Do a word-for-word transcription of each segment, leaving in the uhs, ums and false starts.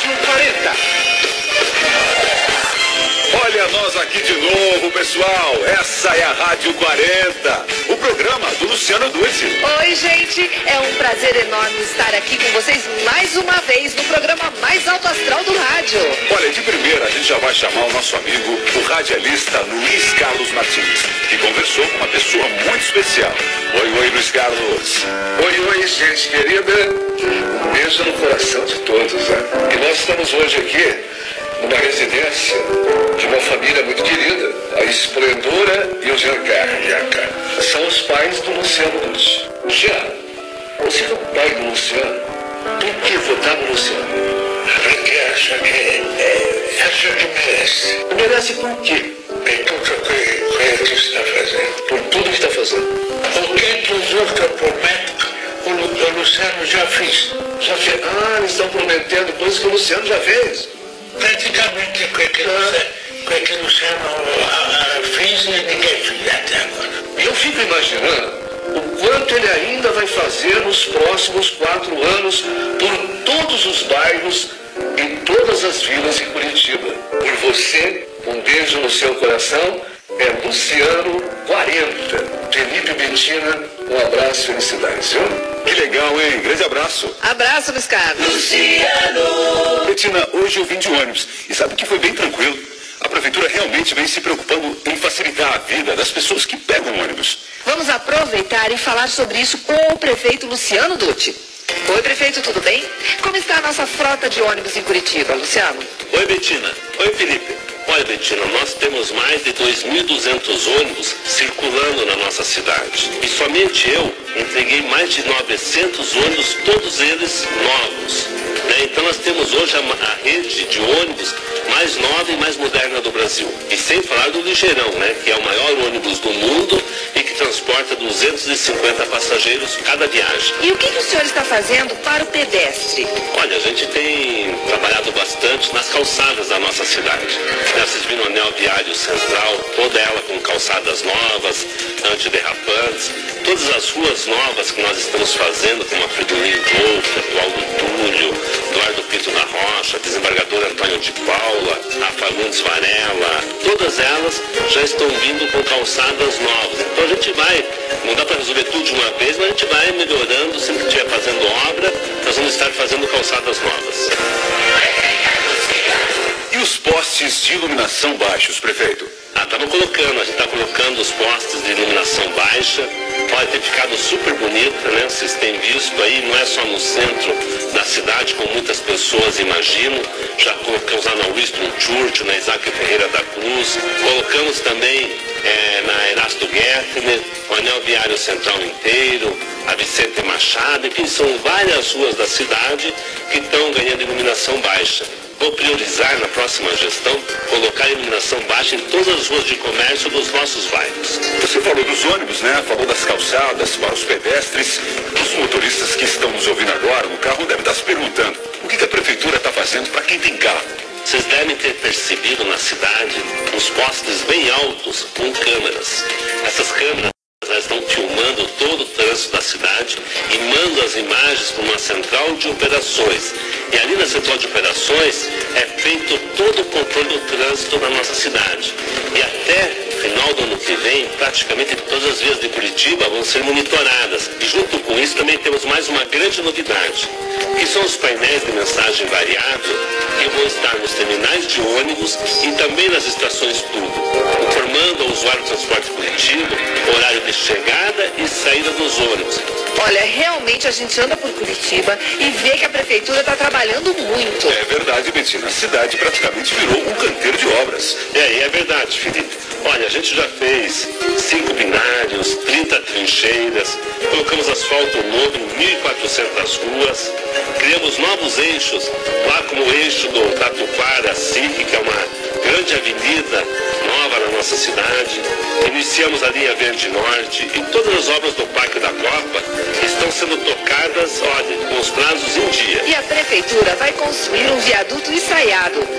Rádio quarenta. Olha nós aqui de novo, pessoal. Essa é a Rádio quarenta, o programa do Luciano Dutti. Oi, gente. É um prazer enorme estar aqui com vocês mais uma vez no programa mais alto astral do rádio. Olha, de primeira a gente já vai chamar o nosso amigo, o radialista Luiz Carlos Martins, que conversou com uma pessoa muito especial. Oi, oi, Luiz Carlos. Oi, oi, gente querida. Um beijo no coração de todos, né? E nós estamos hoje aqui numa residência de uma família muito querida, a Esplendora e o Giancar. São os pais do Luciano Dutti. Jean, você é o pai do Luciano. Por que votar no Luciano? Porque acho que, é, acho que merece. Merece por quê? Por tudo que, que está fazendo. Por tudo que está fazendo. O que os outros prometem, o, o Luciano já fez. Já fez. Ah, eles estão prometendo coisas que o Luciano já fez. Praticamente o que o Luciano uh, fez e ninguém fez até agora. E eu fico imaginando o quanto ele ainda vai fazer nos próximos quatro anos por todos os bairros e todas as vilas em Curitiba. Por você, um beijo no seu coração, é Luciano quarenta. Felipe Bettina, um abraço e felicidades, viu? Que legal, hein? Grande abraço. Abraço, Luiz Carlos. Luciano! Bettina, hoje eu vim de ônibus e sabe que foi bem tranquilo. A prefeitura realmente vem se preocupando em facilitar a vida das pessoas que pegam ônibus. Vamos aproveitar e falar sobre isso com o prefeito Luciano Dutti. Oi, prefeito, tudo bem? Como está a nossa frota de ônibus em Curitiba, Luciano? Oi, Bettina. Oi, Felipe. Olha, Bettina, nós temos mais de dois mil e duzentos ônibus circulando na nossa cidade. E somente eu entreguei mais de novecentos ônibus, todos eles novos. Né? Então nós temos hoje a, a rede de ônibus mais nova e mais moderna do Brasil. E sem falar do Ligeirão, né? Que é o maior ônibus do mundo e que transporta duzentos e cinquenta passageiros cada viagem. E o que, que o senhor está fazendo para o pedestre? Olha, a gente tem trabalhado bastante nas calçadas da nossa cidade. Vocês viram o anel viário central, toda ela com calçadas novas, antiderrapantes, todas as ruas novas que nós estamos fazendo, como a Fridolin Wolff, a Aldo Túlio, Eduardo Pinto da Rocha, desembargador Antônio de Paula, a Fagundes Varela, todas elas já estão vindo com calçadas novas. Então a gente vai, não dá para resolver tudo de uma vez, mas a gente vai melhorando, sempre que estiver fazendo obra, nós vamos estar fazendo calçadas novas. E os postes de iluminação baixos, prefeito? Ah, estamos colocando, a gente está colocando os postes de iluminação baixa. Pode ter ficado super bonita, né? Vocês têm visto aí, não é só no centro da cidade, como muitas pessoas imaginam. Já colocamos lá na Winston Churchill, na Isaac Ferreira da Cruz. Colocamos também é, na Erasto Gertner, o anel viário central inteiro, a Vicente Machado, enfim, são várias ruas da cidade que estão ganhando iluminação baixa. Vou priorizar na próxima gestão colocar iluminação baixa em todas as ruas de comércio dos nossos bairros. Você falou dos ônibus, né? Falou das calçadas para os pedestres. Os motoristas que estão nos ouvindo agora no carro devem estar se perguntando o que, que a prefeitura está fazendo para quem tem carro. Vocês devem ter percebido na cidade uns postes bem altos com câmeras. Essas câmeras elas estão filmando todo o trânsito da cidade e mandam as imagens para uma central de operações. E ali na central de operações é feito todo o controle do trânsito na nossa cidade. E até o final do ano que vem, praticamente todas as vias de Curitiba vão ser monitoradas. E junto com isso também temos mais uma grande novidade, que são os painéis de mensagem variável que vão estar nos terminais de ônibus e também nas estações tubo, informando ao usuário do transporte coletivo o horário de chegada e saída dos ônibus. Olha, realmente a gente anda por Curitiba e vê que a prefeitura está trabalhando muito. É verdade, Bettina. A cidade praticamente virou um canteiro de obras. É, é verdade, Felipe. Olha, a gente já fez cinco binários, trinta trincheiras, colocamos asfalto novo em mil e quatrocentas ruas, criamos novos eixos, lá como o eixo do Tatuquara, SIC, que é uma grande avenida nova na nossa cidade. Iniciamos a linha Verde Norte e todas as obras do Parque da Copa estão sendo tocadas, olha, com os prazos em dia. E a prefeitura vai construir um viaduto ensaiado.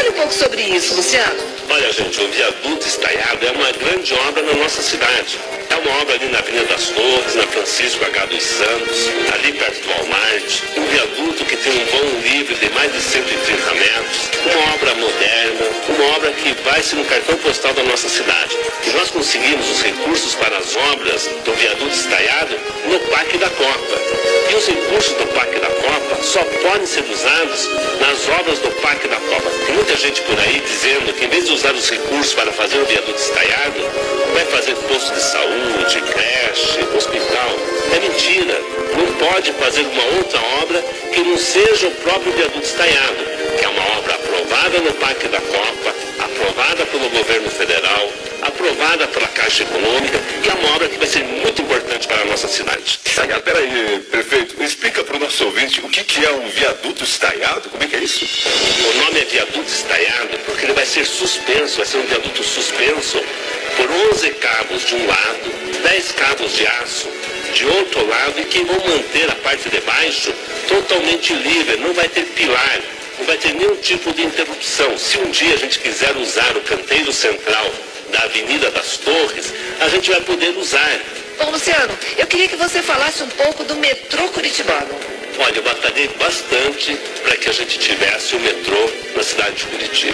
Fale um pouco sobre isso, Luciano. Olha, gente, o viaduto estaiado é uma grande obra na nossa cidade. É uma obra ali na Avenida das Torres, na Francisco H. dos Santos, ali perto do Walmart. Um viaduto que tem um vão livre de mais de cento e trinta metros. Uma obra moderna, uma obra que vai ser um cartão postal da nossa cidade. E nós conseguimos os recursos para as obras do viaduto estaiado no Parque da Copa. E os recursos do Parque da Copa só podem ser usados nas obras do Parque da Copa. Tem muita gente por aí dizendo que em vez de usar os recursos para fazer o viaduto estaiado, vai fazer posto de saúde, creche, hospital. É mentira. Não pode fazer uma outra obra que não seja o próprio viaduto estaiado, que é uma obra aprovada no Parque da Copa, aprovada pelo governo federal, aprovada pela Caixa Econômica, e é uma obra que vai ser muito importante para a nossa cidade. Ah, peraí, prefeito, explica para o nosso ouvinte o que, que é um viaduto estaiado, como é que é isso? O nome é viaduto estaiado porque ele vai ser suspenso, vai ser um viaduto suspenso por onze cabos de um lado, dez cabos de aço de outro lado, e que vão manter a parte de baixo totalmente livre, não vai ter pilar, não vai ter nenhum tipo de interrupção. Se um dia a gente quiser usar o canteiro central da Avenida das Torres, a gente vai poder usar. Bom, Luciano, eu queria que você falasse um pouco do metrô curitibano. Olha, eu batalhei bastante para que a gente tivesse o metrô na cidade de Curitiba.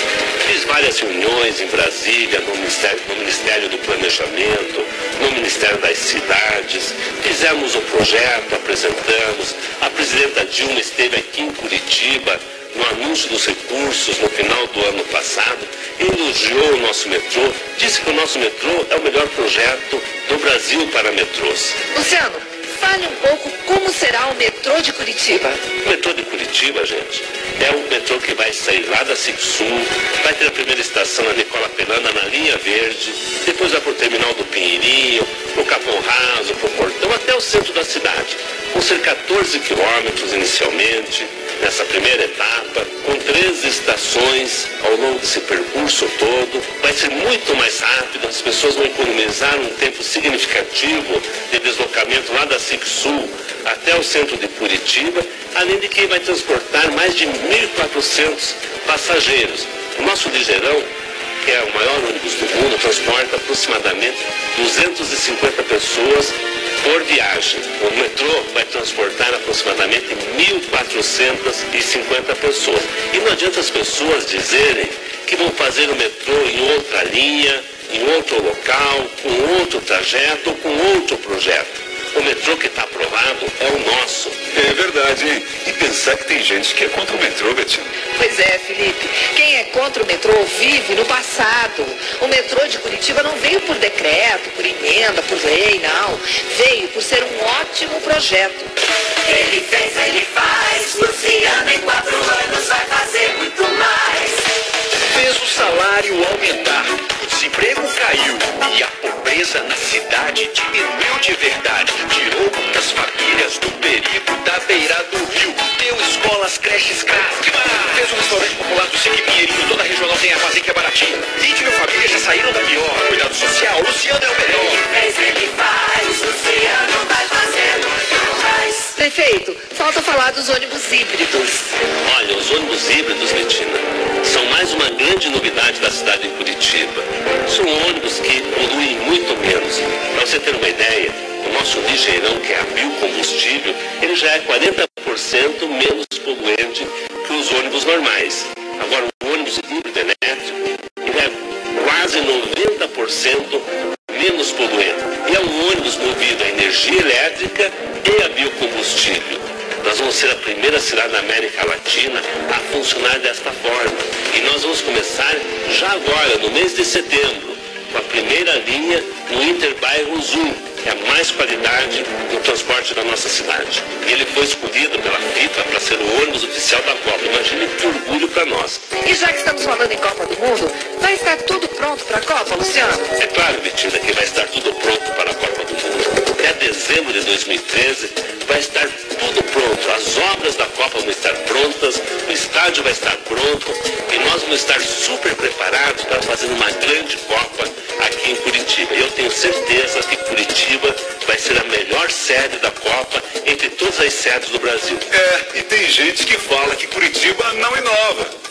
Fiz várias reuniões em Brasília, no Ministério, no Ministério do Planejamento, no Ministério das Cidades. Fizemos o projeto, apresentamos. A presidenta Dilma esteve aqui em Curitiba no anúncio dos recursos no final do ano passado, elogiou o nosso metrô, disse que o nosso metrô é o melhor projeto do Brasil para metrôs. Luciano, fale um pouco como será o metrô de Curitiba. O metrô de Curitiba, gente, é um metrô que vai sair lá da Sixul, vai ter a primeira estação na Nicola Pelanda, na linha verde, depois vai para o terminal do Pinheirinho, pro Capão Raso, pro Portão, até o centro da cidade. Vão ser quatorze quilômetros inicialmente, nessa primeira etapa, com treze estações ao longo desse percurso todo. Vai ser muito mais rápido, as pessoas vão economizar um tempo significativo de deslocamento lá da Sixul até o centro de Curitiba, além de que vai transportar mais de mil e quatrocentos passageiros. O nosso Ligeirão, que é o maior ônibus do mundo, transporta aproximadamente duzentas e cinquenta pessoas por viagem. O metrô vai transportar aproximadamente mil quatrocentas e cinquenta pessoas. E não adianta as pessoas dizerem que vão fazer o metrô em outra linha, em outro local, com outro trajeto ou com outro projeto. O metrô que está aprovado é o nosso. É verdade, hein? E pensar que tem gente que é contra o metrô, Betinho. Pois é, Felipe. Quem é contra o metrô vive no passado. O metrô de Curitiba não veio por decreto, por emenda, por lei, não. Veio por ser um ótimo projeto. Ele fez, ele faz. Luciano, em quatro anos, vai fazer muito mais. Fez o salário aumentar, o desemprego caiu e a pobreza na cidade diminuiu de verdade. Tirou muitas famílias do perigo da beira do rio. Deu escolas, creches, craft. Fez um restaurante popular do Sique Pinheirinho. Toda regional tem armazém que é baratinho. vinte mil famílias já saíram da pior. Cuidado social, Luciano é o melhor. Ele fez, ele faz. Luciano vai fazer muito mais. Prefeito, falta falar dos ônibus híbridos. Olha, os ônibus híbridos, Betina, são mais uma grande novidade da cidade de Curitiba. São ônibus que poluem muito menos. Para você ter uma ideia, o nosso Ligeirão, que é a biocombustível, ele já é quarenta por cento menos poluente que os ônibus normais. Agora, o ônibus híbrido elétrico, ele é quase noventa por cento menos poluente. E é um ônibus movido a energia elétrica e a biocombustível. Nós vamos ser a primeira cidade da América Latina a funcionar desta forma. E nós vamos começar já agora, no mês de setembro, com a primeira linha no Interbairro Zoom. É mais qualidade no transporte da nossa cidade. E ele foi escolhido pela FIFA para ser o ônibus oficial da Copa. Imagine que orgulho para nós. E já que estamos falando em Copa do Mundo, vai estar tudo pronto para a Copa, Luciano? É claro, Betina, que vai estar tudo pronto para a Copa do Mundo. Até dezembro de dois mil e treze vai estar tudo pronto. As obras da Copa vão estar prontas, o estádio vai estar pronto e nós vamos estar super preparados para fazer uma grande Copa aqui em Curitiba. E eu tenho certeza que Curitiba vai ser a melhor sede da Copa entre todas as sedes do Brasil. É, e tem gente que fala que Curitiba não inova.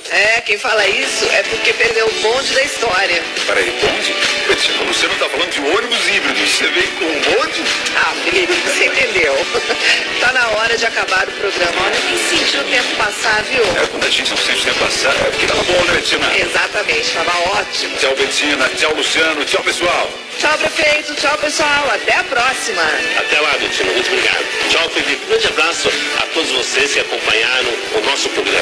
É, quem fala isso é porque perdeu o bonde da história. Peraí, bonde? Betina, você não tá falando de ônibus híbrido, você veio com um bonde? Ah, Felipe, você entendeu. Tá na hora de acabar o programa. Olha, eu nem senti o tempo passar, viu? É, quando a gente não sente o tempo passar, é porque tava bom, né, Betina? Exatamente, tava ótimo. Tchau, Betina. Tchau, Luciano. Tchau, pessoal. Tchau, prefeito. Tchau, pessoal. Até a próxima. Até lá, Betina. Muito obrigado. Tchau, Felipe. Grande abraço a todos vocês que acompanharam o nosso programa.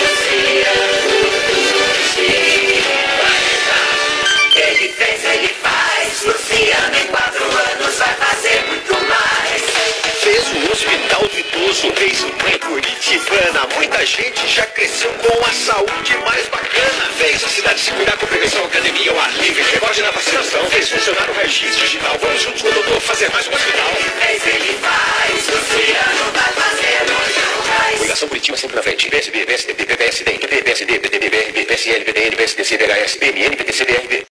Ele fez, ele faz. Luciano em quatro anos vai fazer muito mais. Fez o Hospital do Idoso, fez uma Curitibana. Muita gente já cresceu com a saúde mais bacana. Fez a cidade se cuidar com prevenção, academia, ao ar livre, recorde na vacinação. Fez funcionar o registro digital. Vamos juntos com o doutor fazer mais um hospital. Ele fez, ele faz. Luciano vai fazer muito mais. Coligação Curitiba sempre na frente. P S B, P S D B, P S D, P P S D, P T B, B R B, P S L, P T N, P S D C, D H S, P M N, P T C, D R B.